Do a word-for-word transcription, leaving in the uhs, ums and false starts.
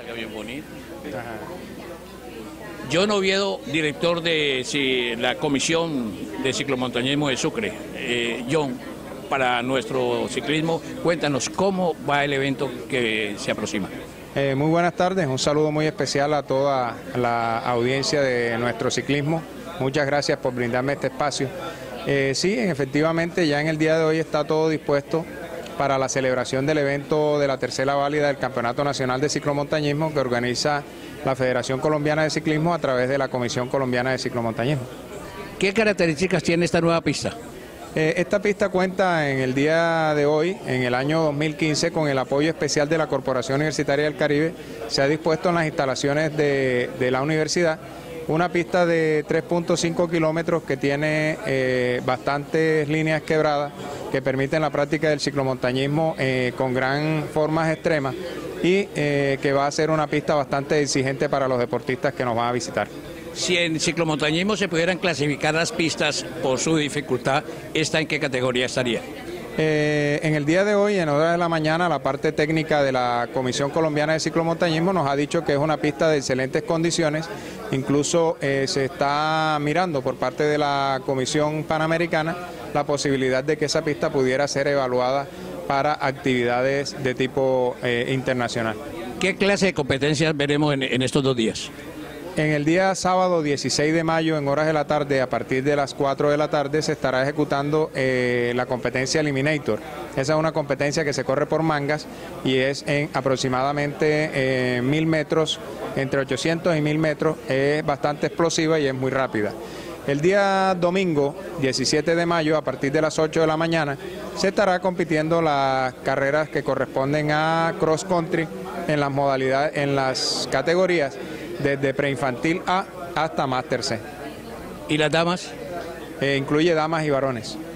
Bien bonito. John Oviedo, director de si, la Comisión de Ciclomontañismo de Sucre. Eh, John, para nuestro ciclismo, cuéntanos cómo va el evento que se aproxima. Eh, muy buenas tardes, un saludo muy especial a toda la audiencia de nuestro ciclismo. Muchas gracias por brindarme este espacio. Eh, sí, efectivamente, ya en el día de hoy está todo dispuesto para la celebración del evento de la tercera válida del Campeonato Nacional de Ciclomontañismo que organiza la Federación Colombiana de Ciclismo a través de la Comisión Colombiana de Ciclomontañismo. ¿Qué características tiene esta nueva pista? Eh, esta pista cuenta en el día de hoy, en el año dos mil quince, con el apoyo especial de la Corporación Universitaria del Caribe. Se ha dispuesto en las instalaciones de, de la universidad una pista de tres punto cinco kilómetros que tiene eh, bastantes líneas quebradas que permiten la práctica del ciclomontañismo eh, con gran formas extremas y eh, que va a ser una pista bastante exigente para los deportistas que nos van a visitar. Si en ciclomontañismo se pudieran clasificar las pistas por su dificultad, ¿esta en qué categoría estaría? Eh, en el día de hoy, en horas de la mañana, la parte técnica de la Comisión Colombiana de Ciclomontañismo nos ha dicho que es una pista de excelentes condiciones. Incluso eh, se está mirando por parte de la Comisión Panamericana la posibilidad de que esa pista pudiera ser evaluada para actividades de tipo eh, internacional. ¿Qué clase de competencias veremos en, en estos dos días? En el día sábado dieciséis de mayo, en horas de la tarde, a partir de las cuatro de la tarde, se estará ejecutando eh, la competencia Eliminator. Esa es una competencia que se corre por mangas y es en aproximadamente eh, mil metros, entre ochocientos y mil metros. Es bastante explosiva y es muy rápida. El día domingo, diecisiete de mayo, a partir de las ocho de la mañana, se estará compitiendo las carreras que corresponden a cross country en las modalidades, en las categorías desde preinfantil A hasta Máster C. ¿Y las damas? Eh, incluye damas y varones.